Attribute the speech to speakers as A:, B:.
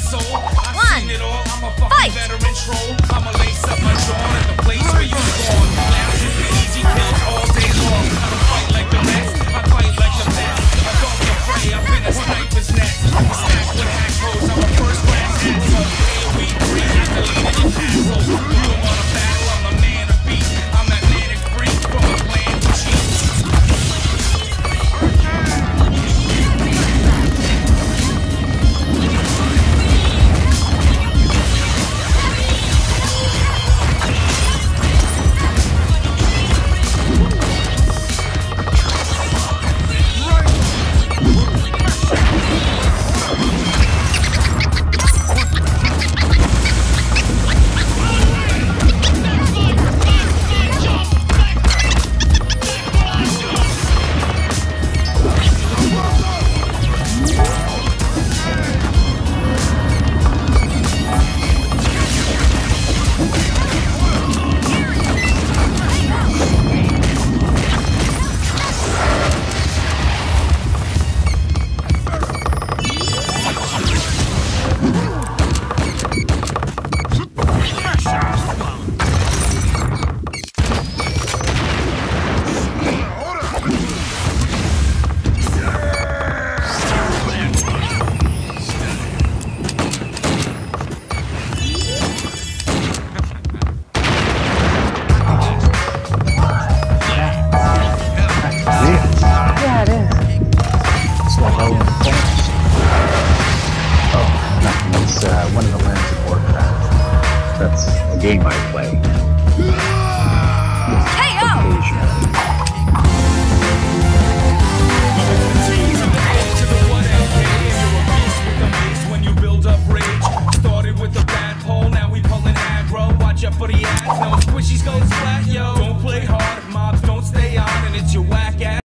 A: soul. I seen it all. I'm a fucking veteran troll. I'ma lace up my jaw at the place where you born. Lounging for easy kills all day long. I don't fight like the rest. I fight like the best. I don't get prey. I've been a sniper's nest. Stacked with hack hoes. I'm a first class asshole. AOE 3. I deleted your assholes. You don't want a battle. I'm a man of beat. I'm that manic freak from a land of cheats.
B: One of the lands of Warcraft. That's a game I play.
A: When you build up rage, started with a bad pole, now we pulling aggro. Watch out for the ads, no squishies go.